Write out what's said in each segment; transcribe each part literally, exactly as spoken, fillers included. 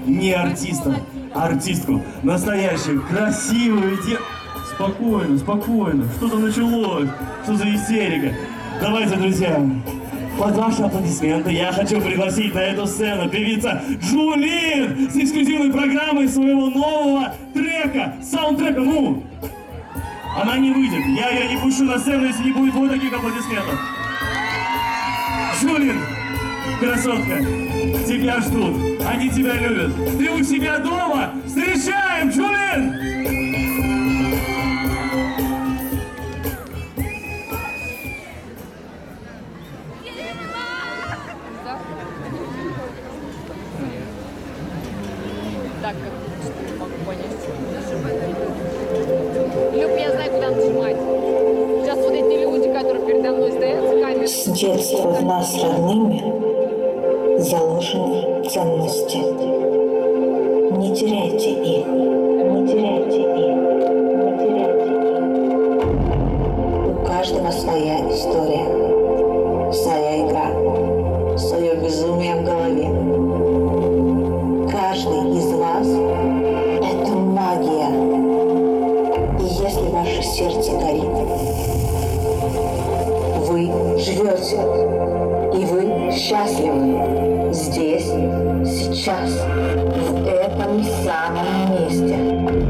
не артиста, а артистку. Настоящую, красивую девушку. Спокойно, спокойно. Что-то началось. Что за истерика? Давайте, друзья, под ваши аплодисменты я хочу пригласить на эту сцену певица Джулин с эксклюзивной программой своего нового трека, саундтрека. Ну, она не выйдет. Я ее не пущу на сцену, если не будет вот таких аплодисментов. Джулин, красотка, тебя ждут, они тебя любят. Ты у себя дома. Встречаем, Джулин! Так, как могу понять. Люб, я знаю, куда нажимать. Сейчас вот эти люди, которые передо мной стоят, с камерой. С детства в нас родными заложены ценности. Не теряйте их, не теряйте их, не теряйте их. У каждого своя история, своя игра, свое безумие в голове. Каждый из вас – это магия. И если ваше сердце горит, вы живете, и вы счастливы здесь, сейчас, в этом самом месте.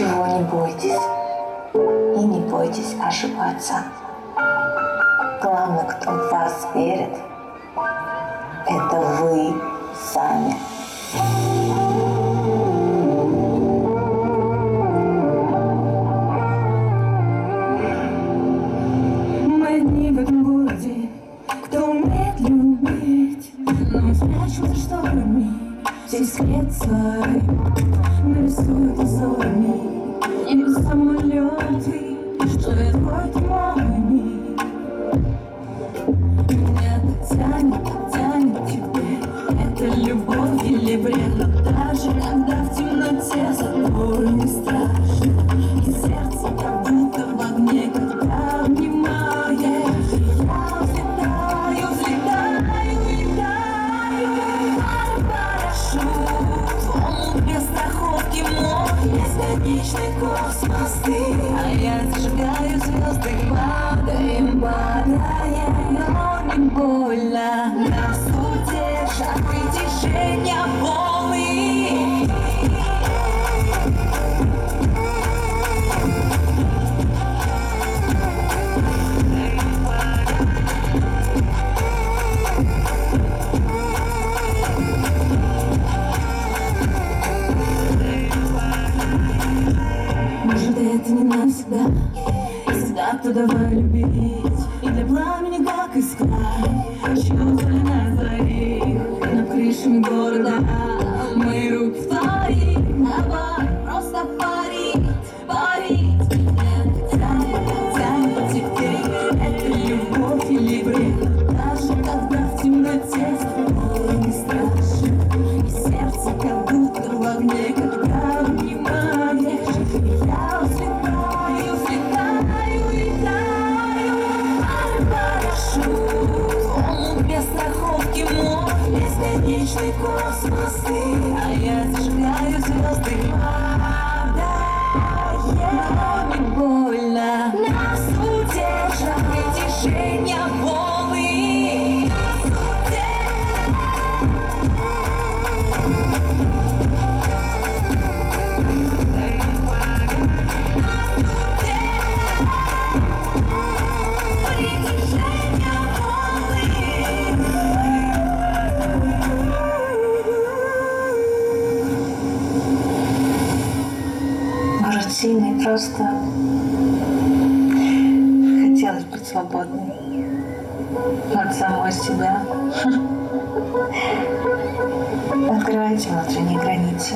Ничего не бойтесь. И не бойтесь ошибаться. Главное, кто в вас верит, это вы сами. Мы одни в этом городе, кто умеет любить, но спрячем за шторами все секрет свой, нарисуют узорами и самолеты, что я твой, ты мой мир. Меня так тянет, так тянет к тебе. Это любовь или бред, но даже когда в темноте за тобой не страшно, и сердце как будто в огне, когда обнимаешь. Я взлетаю, взлетаю, летаю, парашют, волну без страховки мой, бесконечный космос ты, а я зажигаю звезды, падаем, падаем, но не больно. На суде шаг притяжения волны. Может, это не навсегда, всегда то давай любить, и для пламени как искра, чье взгляд двоих над крышами города. Мои руки в твоих, давай просто парить, парить. Тянет, тянет теперь, это любовь или бред, даже когда в темноте с тобой не страшно, и сердце как будто в огне, когда обнимаешь. Я взлетаю, взлетаю, летаю, парашют, волну без страховки мой, бесконечный космос ты, а я зажигаю звезды, падаем, но не больно. На суде шаг притяжения волны. Может, сильно и просто хотелось быть свободной от самой себя. Открывайте внутренние границы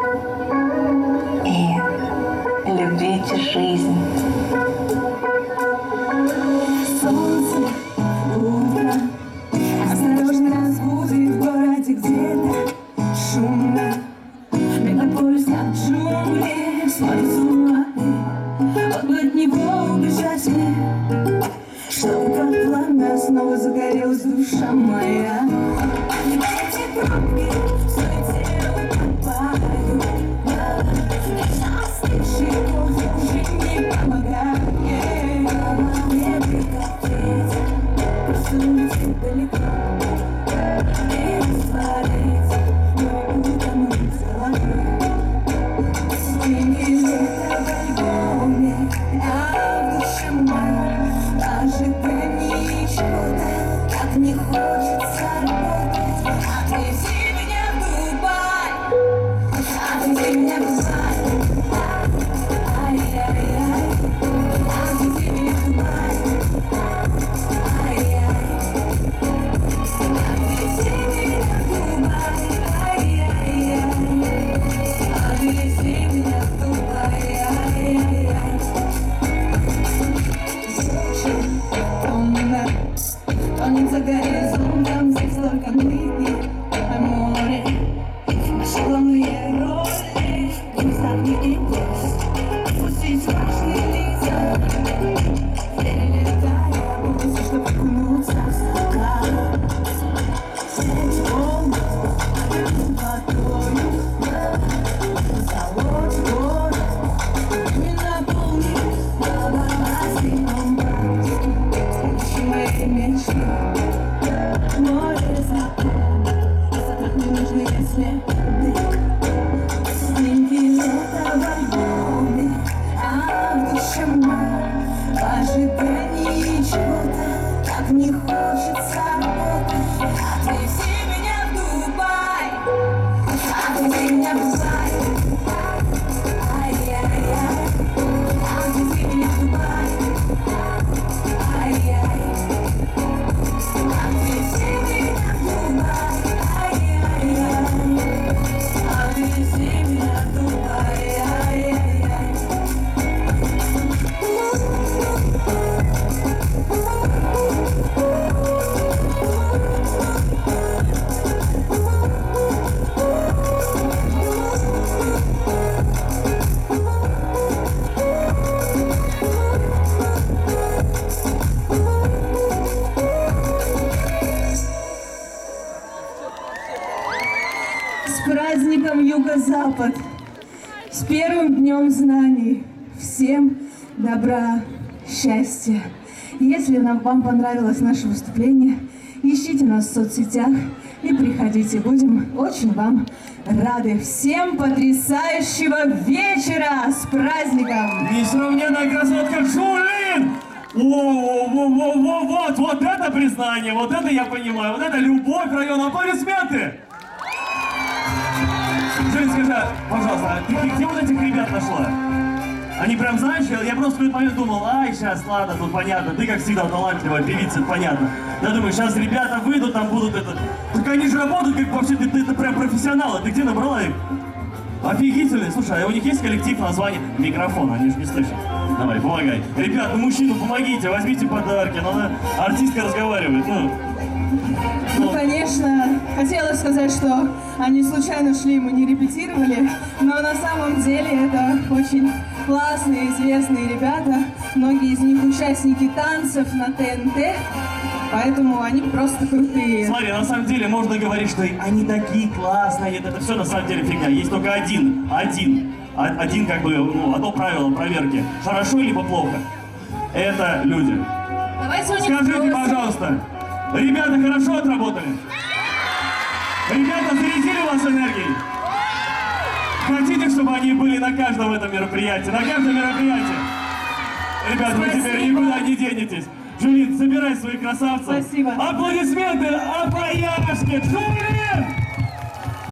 и любите жизнь. Солнце, утро, осторожно разбудит в городе где-то шумно. Мегаполис как джунгли, смотрит с ума. Вот бы от него убежать мне, чтобы как пламя снова загорелась душа моя. Эти пробки в суете утопаю, остывший кофе уже не помогает. Мне прекратить, просто улететь далеко и растворить, но не утонуть в голове. Деньги лето в альбоме, а в душе моей ожидание чего-то, как не хочется работать. Отвези меня в Дубай, отвези меня в Дубай, ай-яй-яй, отвези меня в Дубай, ай-яй, отвези меня в Дубай, ай-яй-яй, отвези меня в Дубай, ай-яй-яй. Томно, тонет за горизонтом, здесь только мы, а море, наши главные роли, внезапный интерес, пустить важные лица, перелетая улицы, чтобы окунуться в стакан, снять волны, водою, залочь город, не наполнить, бассейном бабушки, мои мечты, море закон. ожидании чего-то так не хочется работать. Отвези меня в Дубай, отвези меня в Дубай. Ай-яй-яй, отвези меня в Дубай. Ай-яй, отвези меня в Дубай. Ай-яй-яй, отвези меня в Дубай. Ай-яй-яй. С праздником Юго-Запад, с первым днем знаний. Всем добра, счастья. Если нам, вам понравилось наше выступление, ищите нас в соцсетях и приходите. Будем очень вам рады. Всем потрясающего вечера! С праздником! Несравненная красотка Жулин! О, вот, вот это признание, вот это я понимаю, вот это любовь к району. Аплодисменты! Жулин, скажи, пожалуйста, ты где вот этих ребят нашла? Они прям, знаешь, я, я просто в этот момент думал, ай, сейчас, ладно, тут понятно, ты как всегда талантливая певица, это понятно. Я думаю, сейчас ребята выйдут, там будут это... Так они же работают, как вообще, ты, ты, ты прям профессионалы, ты где набрала их? Офигительные, слушай, а у них есть коллектив, название? Микрофон, они же не слышат. Давай, помогай. Ребят, ну мужчину помогите, возьмите подарки, ну она артистка разговаривает, ну... Ну, конечно, хотела сказать, что они случайно шли, мы не репетировали, но на самом деле это очень классные, известные ребята. Многие из них участники танцев на ТНТ, поэтому они просто крутые. Смотри, на самом деле можно говорить, что они такие классные, это все на самом деле фигня. Есть только один, один, а- один как бы, ну, одно правило проверки. Хорошо либо плохо. Это люди. Давайте у них Скажите, спросим. пожалуйста, ребята хорошо отработали? Ребята зарядили вас энергией? Хотите, чтобы они были на каждом этом мероприятии? На каждом мероприятии? Ребята, вы теперь никуда не денетесь. Жулин, собирай своих красавцев. Спасибо. Аплодисменты, апояшки, Жулин!